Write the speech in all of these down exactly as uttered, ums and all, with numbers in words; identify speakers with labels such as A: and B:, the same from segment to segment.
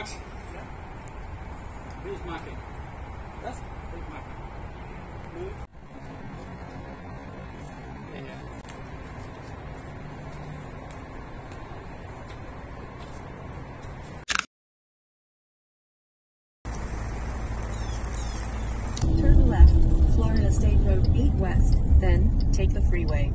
A: Max. Ja? Who's marking? Das? Who's marking? Move. Yeah.
B: Turn left, Florida State Road eight West, then take the freeway.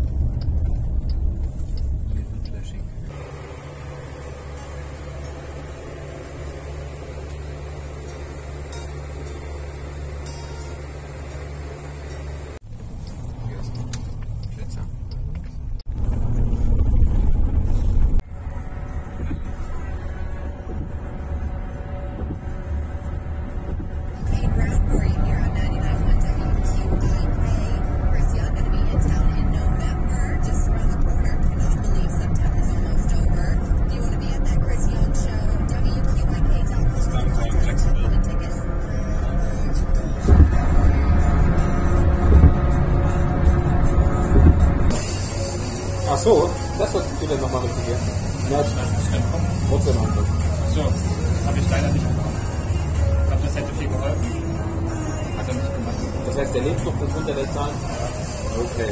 C: Ach so, das was du denn nochmal richtig hier. Ja, ich weiß nicht, trotzdem einfach.
A: So, habe ich leider nicht gemacht. Ich glaube, das hätte viel geholfen. Hat er nicht gemacht.
C: Das heißt, der Lebensdruck ist unter der Zahl? Ja. Okay.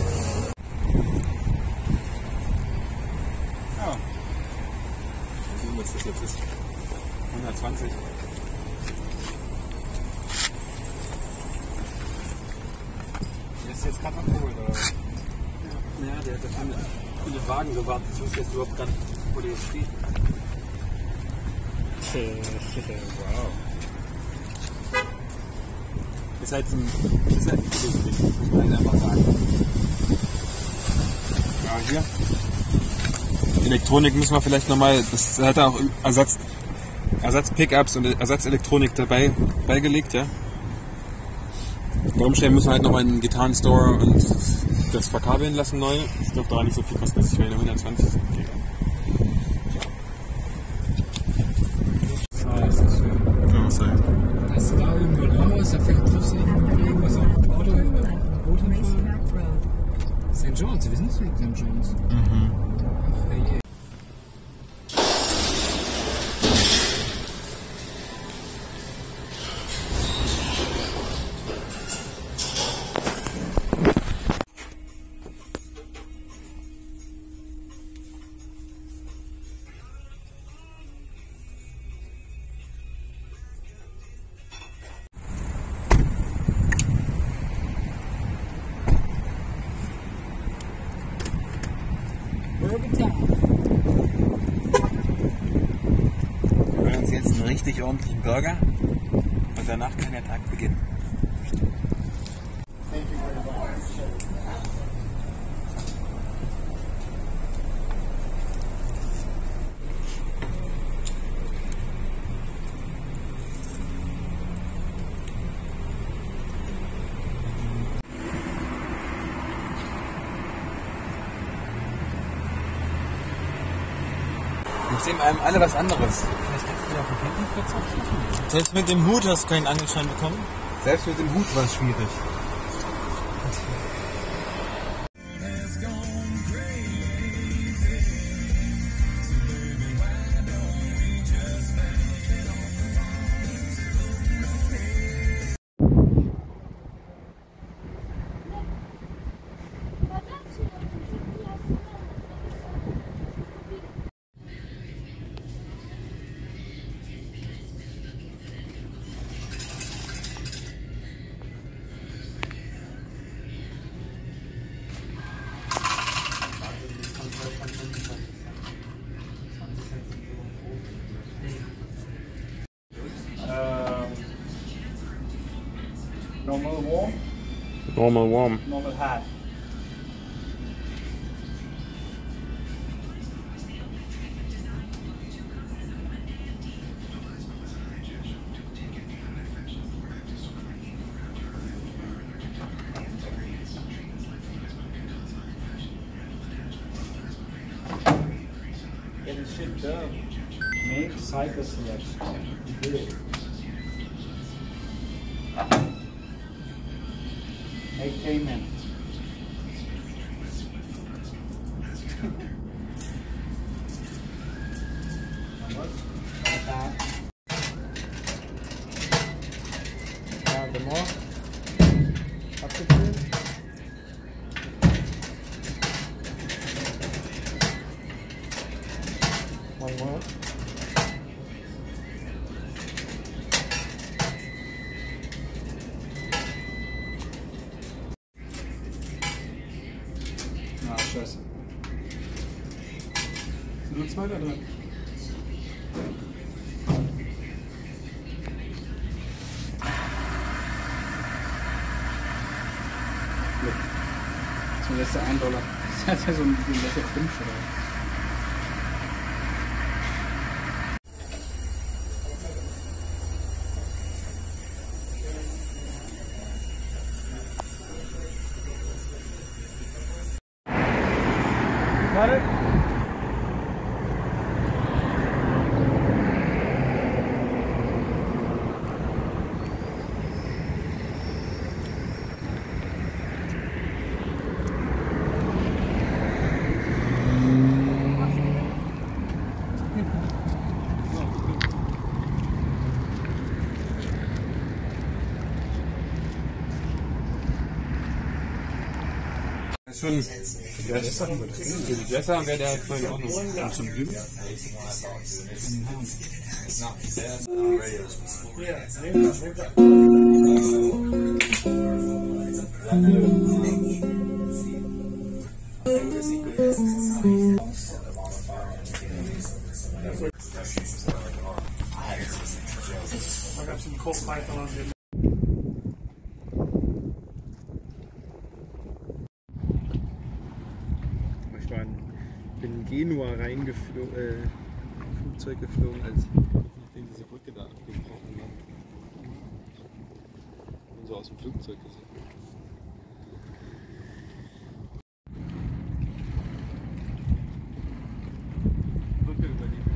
A: Ja.
C: Mal sehen, was das jetzt ist. hundertzwanzig.
A: Der ist jetzt gerade abgeholt, oder?
C: Ja, der hat viele, viele Wagen gewartet. Ich wusste jetzt überhaupt gar nicht, wo der jetzt steht.
A: Wow.
C: Ist halt ein, ist halt ein Produkt, muss man halt einfach sagen.
A: Ja, hier.
C: Elektronik müssen wir vielleicht nochmal, das hat er auch Ersatz, Ersatz-Pickups und Ersatzelektronik dabei beigelegt, ja. Warum stellen müssen wir halt nochmal in den Gitarrenstore und das verkabeln lassen neu. Das dürfte auch nicht so viel kosten, das ist für hundertzwanzig sind.
A: Ah, ist das schön.
C: Kann was sein.
A: Hast du da irgendwo ein Haus, da fährt triffst du irgendwas auf dem Auto oder Boot hinfahren? Sankt John's, wir sind zu Sankt John's.
C: Mhm.
A: Ach, hey.
C: Wir holen uns jetzt einen richtig ordentlichen Burger und danach kann der Tag beginnen. Wir sehen einem alle was anderes.
A: Vielleicht kannst du ja auf dem Campingplatz auch.
C: Selbst mit dem Hut hast du keinen Angelschein bekommen? Selbst mit dem Hut war es schwierig.
A: Normal warm,
C: Normal warm.
A: normal hot. Get it shipped up. Make cycle selection. Good. Make payment. How much? Five.
C: ausprobieren. Machen wir.
A: Ah, scheiße. Sind nur zwei da drin? Das war letzte ein Dollar. Das ist ja so ein Lecher fünf oder?
C: Warte. Schon besser, besser wäre der halt voll in Ordnung. Und zum Glück.
D: Da gab es einen Kochpfeifer.
C: Ich war in, bin in Genua reingeflogen, äh, Flugzeug geflogen, als nachdem diese Brücke da abgebrochen war. Und so aus dem Flugzeug gesehen. Brücke über die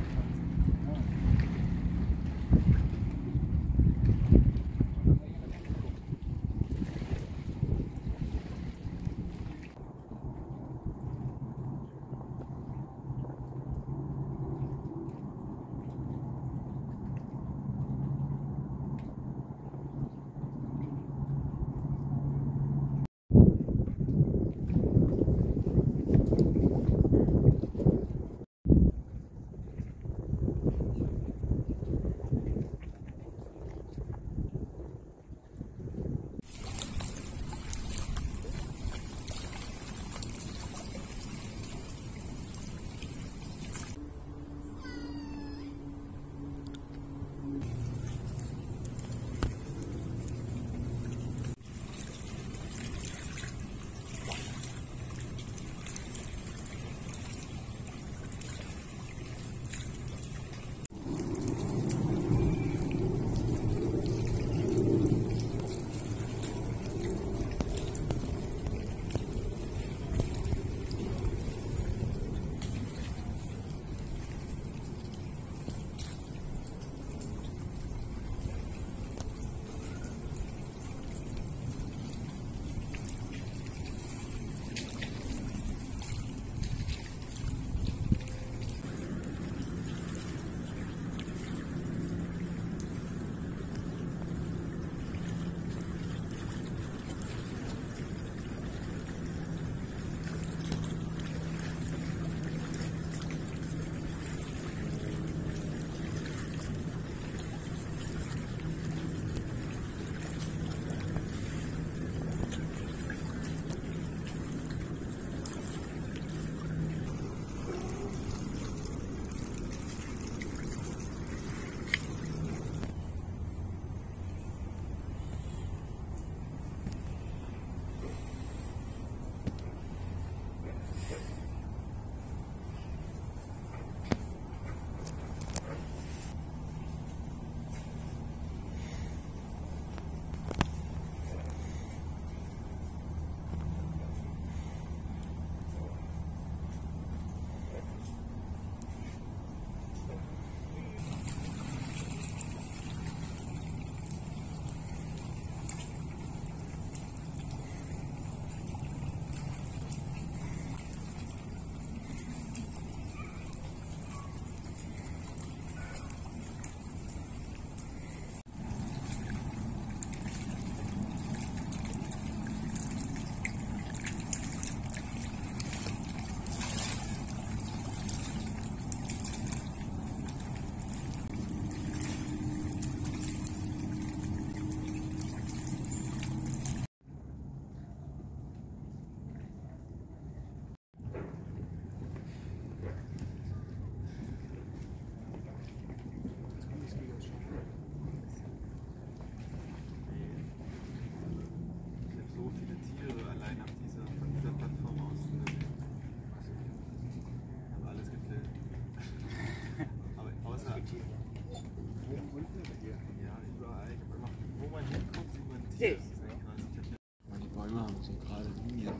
E: Süß.
C: Die Bäume haben so gerade Linien.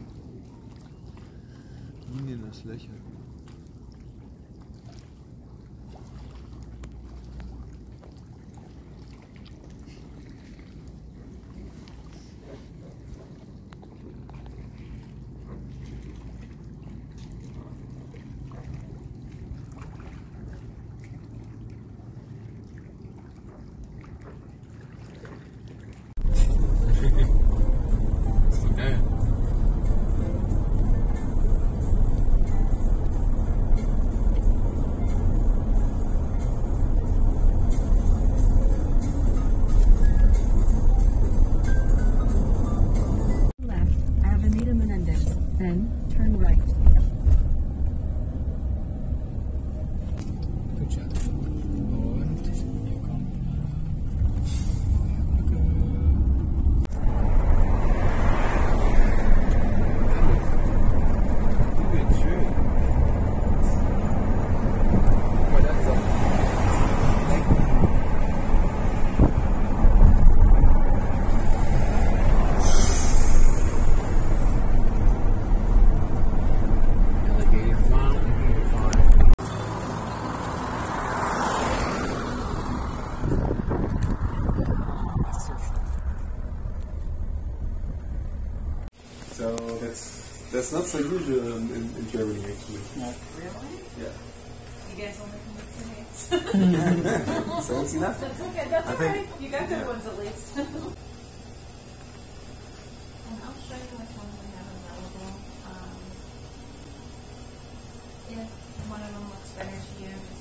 C: Linien als Löcher.
A: Ist doch geil.
B: Left, Avenida Menendez. Then, turn right.
A: Gut, Schatz. Und hier kommt.
C: Schön.
A: Guck mal, da ist er. Alligator farm, alligator farm. That's surf.
C: So that's that's not so usual in, in, in Germany actually.
E: Really?
C: Yeah.
E: You guys only can make two names.
C: So it's enough.
E: That's okay, that's
C: I
E: alright.
C: think-
E: You got good
C: yeah.
E: ones at least. And I'll show you which ones we have available. Um, if one of them looks better to you, just